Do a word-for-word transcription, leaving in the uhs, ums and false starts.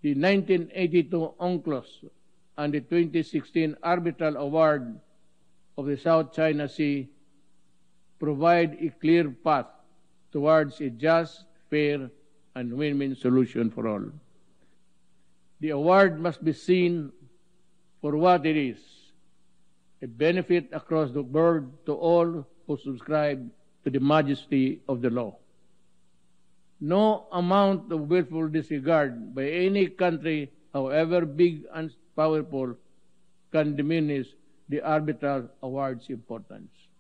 The nineteen eighty-two UNCLOS and the twenty sixteen Arbitral Award of the South China Sea provide a clear path towards a just, fair, and win-win solution for all. The award must be seen for what it is, a benefit across the board to all who subscribe to the majesty of the law. No amount of willful disregard by any country, however big and powerful, can diminish the arbitral award's importance.